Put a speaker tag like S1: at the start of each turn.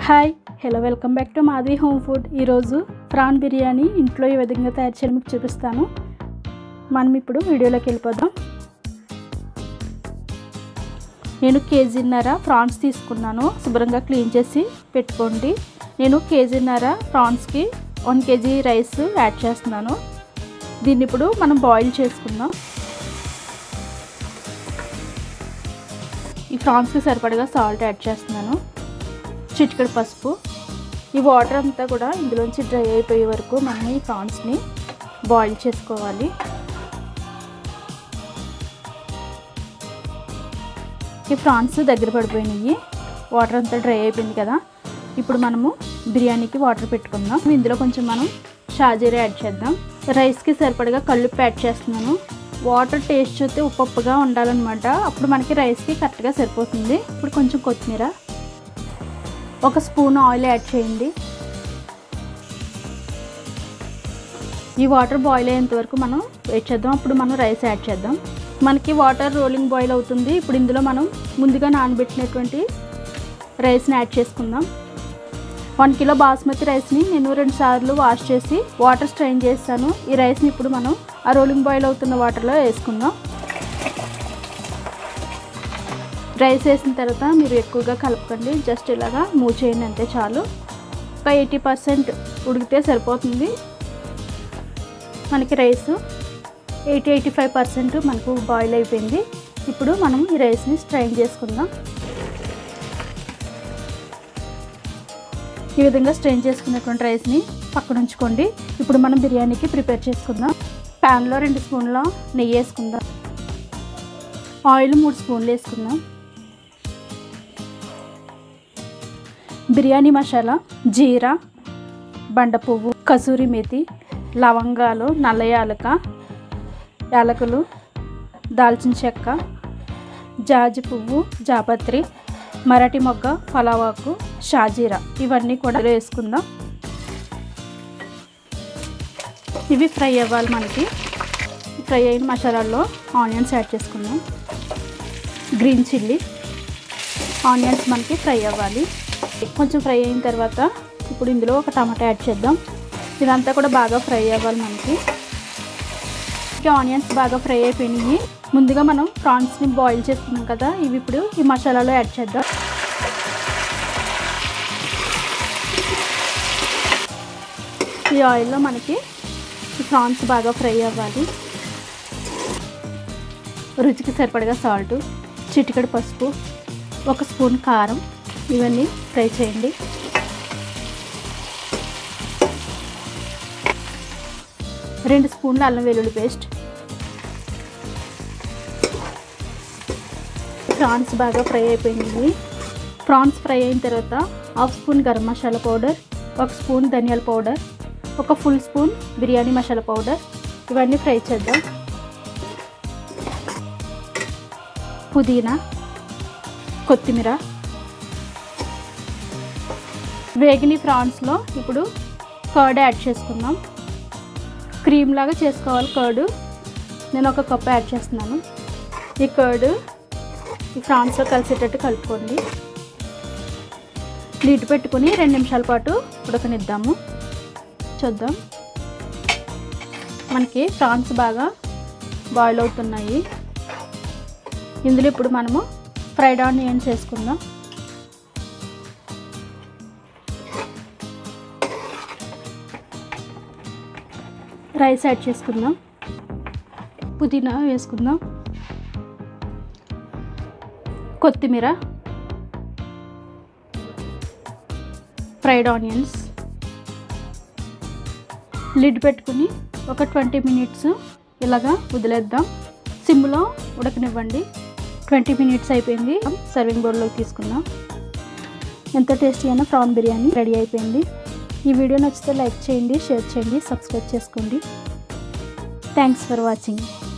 S1: Hi hello welcome back to మాది home food. ఈరోజు prawn biryani ఇంట్లో ఏ విధంగా తయారు చేయాలో మీకు చూపిస్తాను. మనం ఇప్పుడు వీడియోలోకి వెళ్ళిపోదాం. నేను కేజీన్నర ప్రాన్స్ తీసుకున్నాను. శుభ్రంగా క్లీన్ చేసి పెట్టుకోండి. నేను కేజీన్నర ప్రాన్స్కి 1 kg రైస్ యాడ్ చేస్తున్నాను. దీన్ని ఇప్పుడు మనం బాయిల్ చేసుకుందాం. ఈ ప్రాన్స్కి సరిపడగా సాల్ట్ యాడ్ చేస్తున్నాను. చిటికెడు పసుపు. ఈ వాటర్ అంతా కూడా ఇందులోంచి డ్రై అయిపోయే వరకు మనం ఈ ప్రాన్స్ని బాయిల్ చేసుకోవాలి. ఈ ప్రాన్స్ దగ్గర పడిపోయినాయి, వాటర్ అంతా డ్రై అయిపోయింది కదా. ఇప్పుడు మనము బిర్యానీకి వాటర్ పెట్టుకుందాం. ఇందులో కొంచెం మనం షాజీరా యాడ్ చేద్దాం. రైస్కి సరిపడగా కల్లుప్పు యాడ్ చేస్తున్నాను. వాటర్ టేస్ట్ చూస్తే ఉప్పుగా ఉండాలన్నమాట. అప్పుడు మనకి రైస్కి కరెక్ట్గా సరిపోతుంది. ఇప్పుడు కొంచెం కొత్తిమీర, 1 స్పూన్ ఆయిల్ యాడ్ చేయండి. ఈ వాటర్ బాయిల్ అయ్యేంత వరకు మనం వెయిట్ చేద్దాం. అప్పుడు మనం రైస్ యాడ్ చేద్దాం. మనకి వాటర్ రోలింగ్ బాయిల్ అవుతుంది. ఇప్పుడు ఇందులో మనం ముందుగా నానబెట్టినటువంటి రైస్ని యాడ్ చేసుకుందాం. 1 కిలో బాస్మతి రైస్ని నేను 2 సార్లు వాష్ చేసి వాటర్ స్ట్రెయిన్ చేస్తాను. ఈ రైస్ని ఇప్పుడు మనం ఆ రోలింగ్ బాయిల్ అవుతున్న వాటర్లో వేసుకుందాం. రైస్ వేసిన తర్వాత మీరు ఎక్కువగా కలపకండి, జస్ట్ ఇలాగా మూవ్ చేయండి అంతే చాలు. ఒక 80% ఉడికితే సరిపోతుంది. మనకి రైస్ 80-85% మనకు బాయిల్ అయిపోయింది. ఇప్పుడు మనం ఈ రైస్ని స్ట్రైన్ చేసుకుందాం. ఈ విధంగా స్ట్రెయిన్ చేసుకున్నటువంటి రైస్ని పక్కన ఉంచుకోండి. ఇప్పుడు మనం బిర్యానీకి ప్రిపేర్ చేసుకుందాం. ప్యాన్లో 2 స్పూన్ల నెయ్యి వేసుకుందాం. ఆయిల్ 3 స్పూన్లు వేసుకుందాం. బిర్యానీ మసాలా, జీరా, బండ పువ్వు, కసూరి మేతి, లవంగాలు, నల్ల యాలకులు, దాల్చిన చెక్క, జాజి పువ్వు, జాపత్రి, మరాఠీ మొగ్గ, పలావాకు, షాజీరా ఇవన్నీ కూడా వేసుకుందాం. ఇవి ఫ్రై అవ్వాలి. మనకి ఫ్రై అయిన మసాలాల్లో ఆనియన్స్ యాడ్ చేసుకుందాం. గ్రీన్ చిల్లీ, ఆనియన్స్ మనకి ఫ్రై అవ్వాలి. కొంచెం ఫ్రై అయిన తర్వాత ఇప్పుడు ఇందులో 1 టమాటా యాడ్ చేద్దాం. ఇదంతా కూడా బాగా ఫ్రై అవ్వాలి. మనకి ఆనియన్స్ బాగా ఫ్రై అయిపోయినాయి. ముందుగా మనం ప్రాన్స్ని బాయిల్ చేసుకున్నాం కదా, ఇవి ఇప్పుడు ఈ మసాలాలో యాడ్ చేద్దాం. ఈ ఆయిల్లో మనకి ఈ ప్రాన్స్ బాగా ఫ్రై అవ్వాలి. రుచికి సరిపడగా సాల్ట్, చిటికెడు పసుపు, 1 స్పూన్ కారం, ఇవన్నీ ఫ్రై చేయండి. రెండు స్పూన్ల అల్లం వెల్లుల్లి పేస్ట్. ప్రాన్స్ బాగా ఫ్రై అయిపోయింది. ప్రాన్స్ ఫ్రై అయిన తర్వాత 1/2 spoon garam masala powder, 1 spoon ధనియాల powder, 1 full spoon biryani masala powder, ఇవన్నీ ఫ్రై చేద్దాం. పుదీనా, కొత్తిమీర. వేగిన ప్రాన్స్లో ఇప్పుడు కర్డ్ యాడ్ చేసుకుందాం. క్రీమ్ లాగా చేసుకోవాలి కర్డ్. నేను 1 కప్ యాడ్ చేస్తున్నాను. ఈ కర్డ్ ఈ ప్రాన్స్లో కలిసేటట్టు కలుపుకోండి. లిడ్ పెట్టుకుని 2 నిమిషాల పాటు ఉడకనిద్దాము. చూద్దాం, మనకి ప్రాన్స్ బాగా బాయిల్ అవుతున్నాయి. ఇందులో ఇప్పుడు మనము ఫ్రైడ్ ఆనియన్స్ వేసుకుందాం. రైస్ యాడ్ చేసుకుందాం. పుదీనా వేసుకుందాం. కొత్తిమీర, ఫ్రైడ్ ఆనియన్స్. లిడ్ పెట్టుకుని ఒక 20 మినిట్స్ ఇలాగా వదిలేద్దాం. సిమ్లో ఉడకనివ్వండి. 20 మినిట్స్ అయిపోయింది. సర్వింగ్ బౌల్లోకి తీసుకుందాం. ఎంత టేస్టీ అయినా ప్రాన్ బిర్యానీ రెడీ అయిపోయింది. ఈ వీడియో నచ్చితే లైక్ చేయండి, షేర్ చేయండి, సబ్స్క్రైబ్ చేసుకోండి. Thanks for watching.